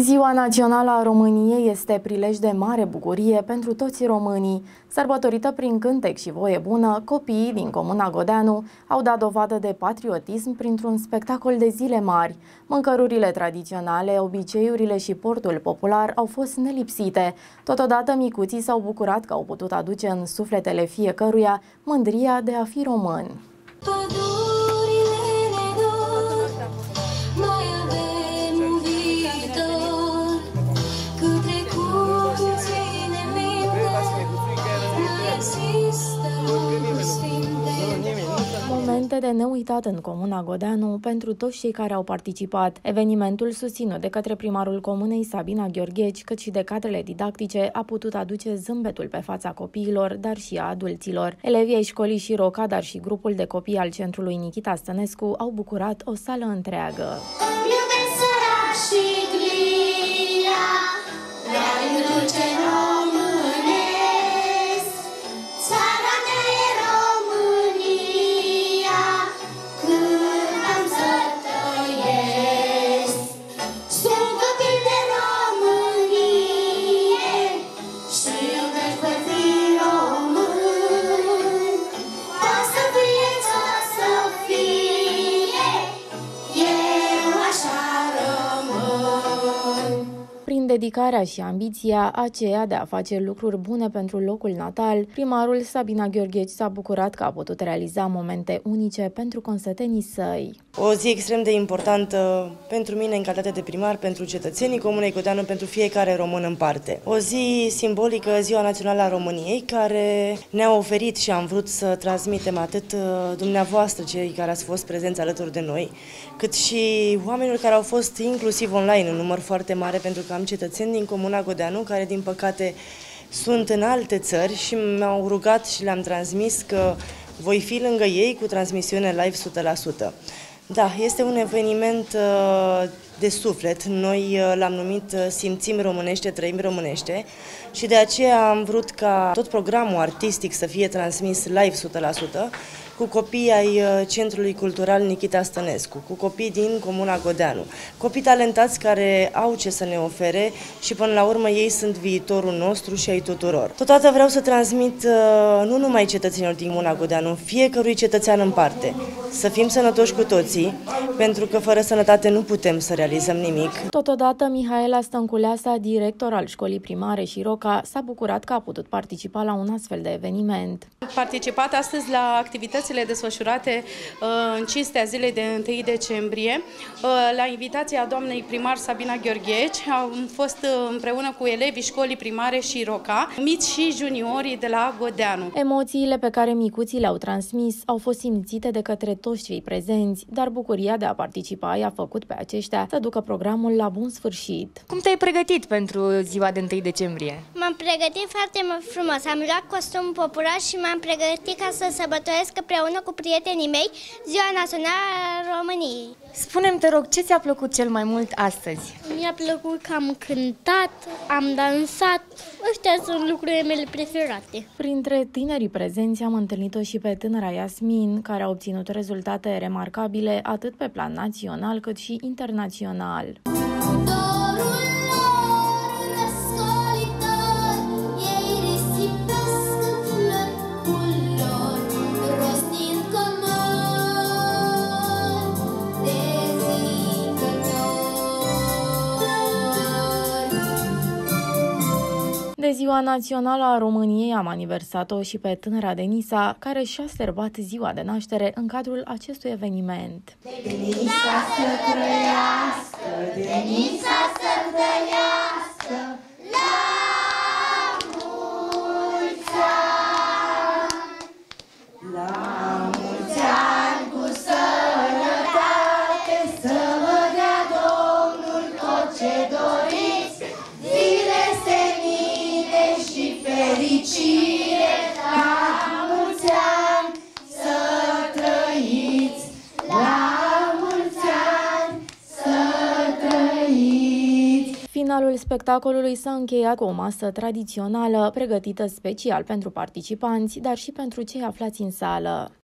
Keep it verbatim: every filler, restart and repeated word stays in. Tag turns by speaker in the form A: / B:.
A: Ziua Națională a României este prilej de mare bucurie pentru toți românii. Sărbătorită prin cântec și voie bună, copiii din Comuna Godeanu au dat dovadă de patriotism printr-un spectacol de zile mari. Mâncărurile tradiționale, obiceiurile și portul popular au fost nelipsite. Totodată, micuții s-au bucurat că au putut aduce în sufletele fiecăruia mândria de a fi român. Momente de neuitat în Comuna Godeanu pentru toți cei care au participat. Evenimentul, susținut de către primarul comunei Sabina Gheorgheci, cât și de cadrele didactice, a putut aduce zâmbetul pe fața copiilor, dar și a adulților. Elevii ai școlii Șiroca, dar și grupul de copii al centrului Nichita Stănescu au bucurat o sală întreagă. Prin dedicarea și ambiția aceea de a face lucruri bune pentru locul natal, primarul Sabina Gheorgheci s-a bucurat că a putut realiza momente unice pentru consătenii săi.
B: O zi extrem de importantă pentru mine în calitate de primar, pentru cetățenii Comunei Godeanu, pentru fiecare român în parte. O zi simbolică, Ziua Națională a României, care ne-a oferit și am vrut să transmitem atât dumneavoastră, cei care ați fost prezenți alături de noi, cât și oamenilor care au fost inclusiv online, în număr foarte mare, pentru că am cetățeni din Comuna Godeanu care, din păcate, sunt în alte țări și mi-au rugat și le-am transmis că voi fi lângă ei cu transmisiune live o sută la sută. Da, este un eveniment de suflet. Noi l-am numit Simțim Românește, Trăim Românește și de aceea am vrut ca tot programul artistic să fie transmis live o sută la sută cu copii ai Centrului Cultural Nichita Stănescu, cu copii din Comuna Godeanu, copii talentați care au ce să ne ofere și până la urmă ei sunt viitorul nostru și ai tuturor. Totodată vreau să transmit nu numai cetățenilor din Comuna Godeanu, fiecărui cetățean în parte, să fim sănătoși cu toții, pentru că fără sănătate nu putem să realizăm nimic.
A: Totodată, Mihaela Stănculeasa, director al școlii primare Șiroca, s-a bucurat că a putut participa la un astfel de eveniment.
C: Am participat astăzi la activitățile desfășurate în cinstea zilei de întâi decembrie. La invitația doamnei primar Sabina Gheorgheci am fost împreună cu elevii școlii primare Șiroca, mici și juniorii de la Godeanu.
A: Emoțiile pe care micuții le-au transmis au fost simțite de către toți cei prezenți, dar bucuria de a participa i-a făcut pe aceștia să ducă programul la bun sfârșit.
D: Cum te-ai pregătit pentru ziua de întâi decembrie?
E: M-am pregătit foarte frumos. Am luat costum popular și m-am pregătit ca să sărbătoresc împreună cu prietenii mei Ziua Națională a României.
D: Spune-mi, te rog, ce ți-a plăcut cel mai mult astăzi?
E: Mi-a plăcut că am cântat, am dansat. Ăștia sunt lucrurile mele preferate.
A: Printre tinerii prezenți am întâlnit-o și pe tânăra Iasmin, care a obținut rezultate remarcabile atât pe plan național cât și internațional. De Ziua Națională a României am aniversat-o și pe tânăra Denisa, care și-a sărbat ziua de naștere în cadrul acestui eveniment.
F: Denisa să trăiască, Denisa să trăiască, la mulți ani, la mulți ani cu sănătate, să vă dea Domnul tot ce doriți, zile senine și fericire, la mulți ani să trăiți, la mulți ani să trăiți.
A: Finalul spectacolului s-a încheiat cu o masă tradițională pregătită special pentru participanți, dar și pentru cei aflați în sală.